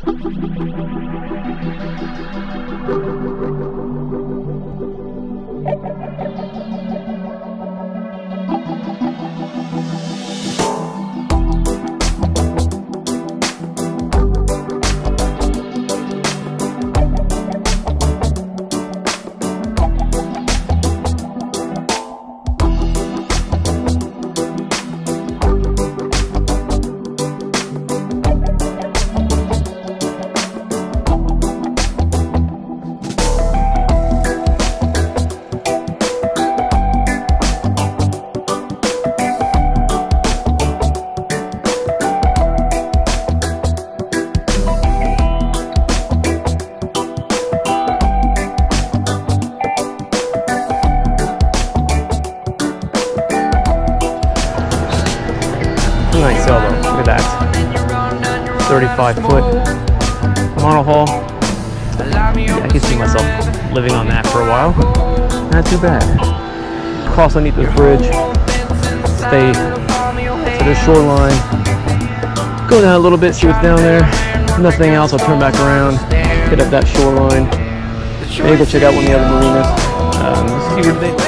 Nice elbow, look at that. 35-foot monohull. Yeah, I can see myself living on that for a while. Not too bad. Cross underneath the bridge, stay to the shoreline, go down a little bit, see what's down there. Nothing else, I'll turn back around, hit up that shoreline, maybe go check out one of the other marinas. See what they...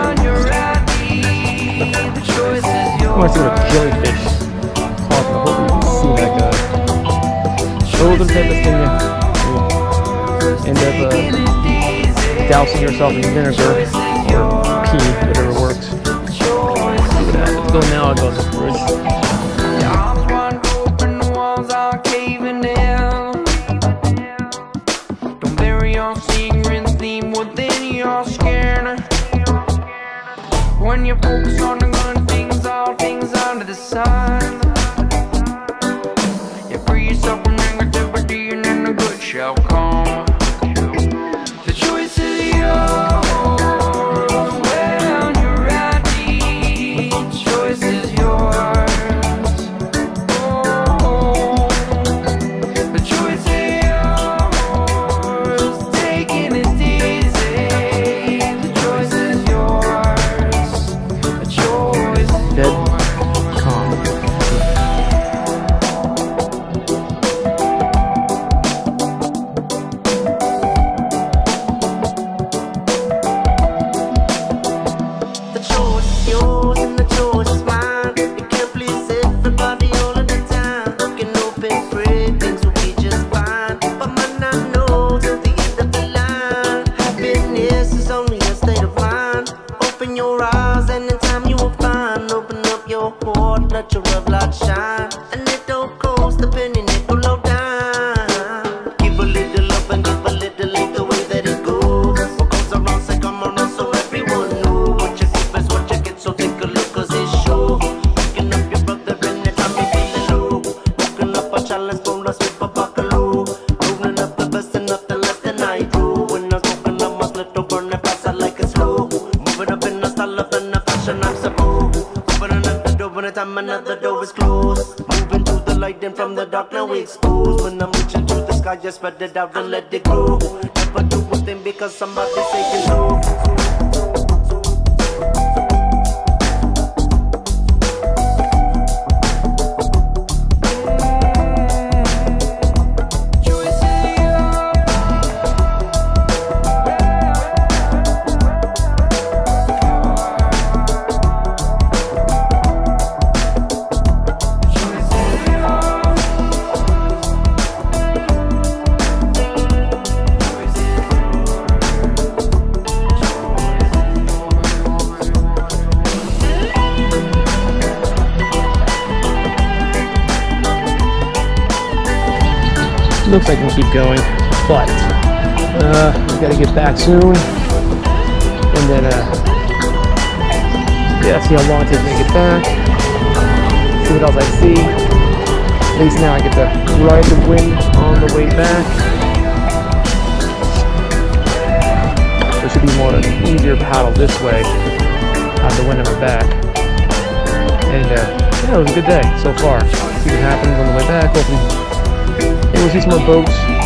I want to see what a jellyfish. Those are the type of thing you end up dousing yourself in vinegar or pee, whatever works. Look at that. Let's go now, I'll go to the bridge. Don't bury your secrets deep within your skin. When you focus on the good things, all things under the sun. Shall come. The choice is yours. When you're ready, the choice is yours. Oh, the choice is yours. Taking it easy. The choice is yours. The choice is yours. Calm. Let your love light shine, and it don't cost a penny, it go low down. Give a little up and give a little ain't the way that it goes. What goes around, say come around, so everyone know. What you give is what you get, so take a look, cause it shows. Picking up your brother anytime you feeling low. Walking up a challenge, full of sweet Bacaloo. Rolling up the best and nothing less than I do. When I'm smoking, I must let the burn it fast, I like it slow. Moving up in the style of and the fashion, I'm supposed. Time another door is closed. Moving to the light and from the dark now we exposed. When I'm reaching to the sky, just spread it out and let it grow. Never do a thing because somebody say you know. Looks like we can keep going, but we gotta get back soon, and then yeah, see how long it takes me to get back, see what else I see. At least now I get to ride the wind on the way back. So it should be more an easier paddle this way, out the wind on my back. And yeah, it was a good day so far. See what happens on the way back. Hopefully we'll see some more boats.